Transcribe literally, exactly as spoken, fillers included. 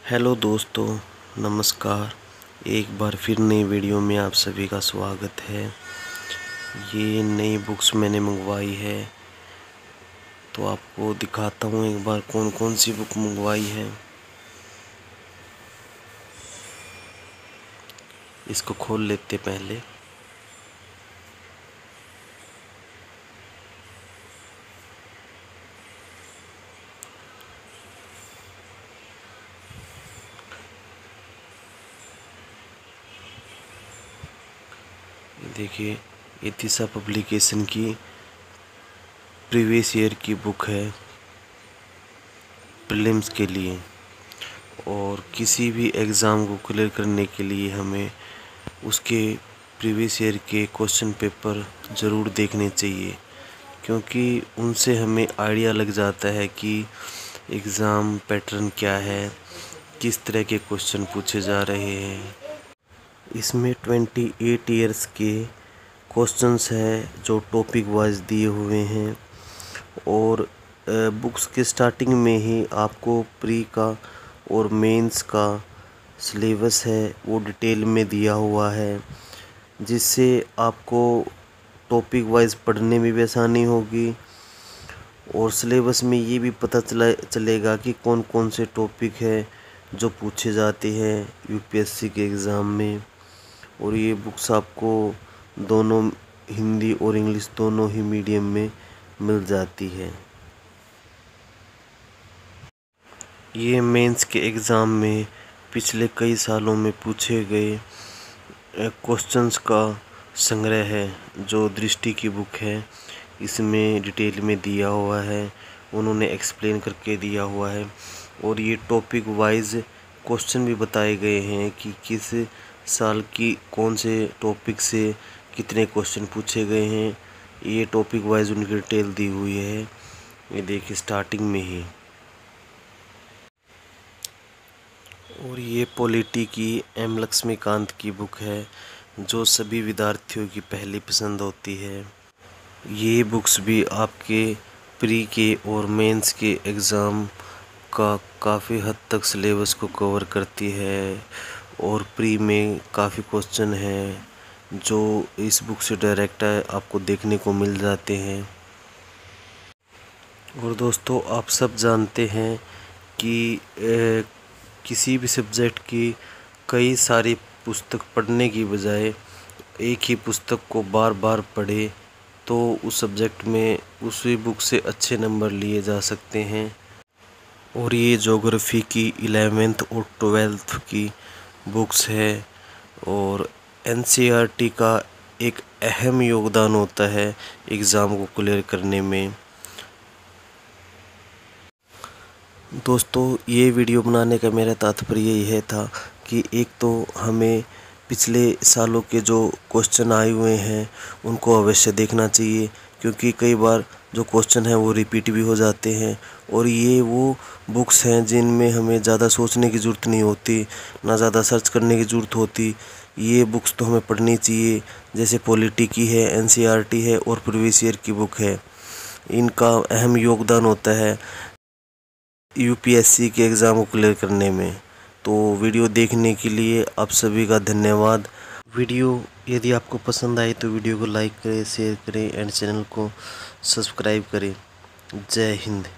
Hello दोस्तों, नमस्कार। एक बार फिर नई वीडियो में आप सभी का स्वागत है। ये नई बुक्स मैंने मंगवाई है, तो आपको दिखाता हूँ एक बार कौन कौन सी बुक मंगवाई है। इसको खोल लेते पहले। देखिए, ये दिशा पब्लिकेशन की प्रीवियस ईयर की बुक है प्रीलिम्स के लिए। और किसी भी एग्ज़ाम को क्लियर करने के लिए हमें उसके प्रीवियस ईयर के क्वेश्चन पेपर ज़रूर देखने चाहिए, क्योंकि उनसे हमें आइडिया लग जाता है कि एग्ज़ाम पैटर्न क्या है, किस तरह के क्वेश्चन पूछे जा रहे हैं। इसमें ट्वेंटी एट ईयर्स के क्वेश्चंस है जो टॉपिक वाइज दिए हुए हैं। और बुक्स के स्टार्टिंग में ही आपको प्री का और मेंस का सिलेबस है वो डिटेल में दिया हुआ है, जिससे आपको टॉपिक वाइज पढ़ने में भी आसानी होगी। और सिलेबस में ये भी पता चला चलेगा कि कौन कौन से टॉपिक है जो पूछे जाते हैं यूपीएससी के एग्ज़ाम में। और ये बुक्स आपको दोनों हिंदी और इंग्लिश दोनों ही मीडियम में मिल जाती है। ये मेंस के एग्ज़ाम में पिछले कई सालों में पूछे गए क्वेश्चंस का संग्रह है, जो दृष्टि की बुक है। इसमें डिटेल में दिया हुआ है, उन्होंने एक्सप्लेन करके दिया हुआ है। और ये टॉपिक वाइज क्वेश्चन भी बताए गए हैं कि किस साल की कौन से टॉपिक से कितने क्वेश्चन पूछे गए हैं। ये टॉपिक वाइज उनकी डिटेल दी हुई है। ये देखिए स्टार्टिंग में ही। और ये पॉलिटी की एम लक्ष्मीकांत की बुक है, जो सभी विद्यार्थियों की पहली पसंद होती है। ये बुक्स भी आपके प्री के और मेंस के एग्ज़ाम का काफ़ी हद तक सिलेबस को कवर करती है। और प्री में काफ़ी क्वेश्चन हैं जो इस बुक से डायरेक्ट आपको देखने को मिल जाते हैं। और दोस्तों, आप सब जानते हैं कि ए, किसी भी सब्जेक्ट की कई सारी पुस्तक पढ़ने की बजाय एक ही पुस्तक को बार बार पढ़े तो उस सब्जेक्ट में उसी बुक से अच्छे नंबर लिए जा सकते हैं। और ये ज्योग्राफी की इलेवेंथ और ट्वेल्थ की बुक्स है। और एनसीईआरटी का एक अहम योगदान होता है एग्ज़ाम को क्लियर करने में। दोस्तों, ये वीडियो बनाने का मेरा तात्पर्य यह था कि एक तो हमें पिछले सालों के जो क्वेश्चन आए हुए हैं उनको अवश्य देखना चाहिए, क्योंकि कई बार जो क्वेश्चन हैं वो रिपीट भी हो जाते हैं। और ये वो बुक्स हैं जिनमें हमें ज़्यादा सोचने की ज़रूरत नहीं होती, ना ज़्यादा सर्च करने की ज़रूरत होती। ये बुक्स तो हमें पढ़नी चाहिए, जैसे पॉलिटी की है, एनसीईआरटी है और प्रीवियस ईयर की बुक है। इनका अहम योगदान होता है यूपीएससी के एग्ज़ाम को क्लियर करने में। तो वीडियो देखने के लिए आप सभी का धन्यवाद। वीडियो यदि आपको पसंद आए तो वीडियो को लाइक करें, शेयर करें एंड चैनल को सब्सक्राइब करें। जय हिंद।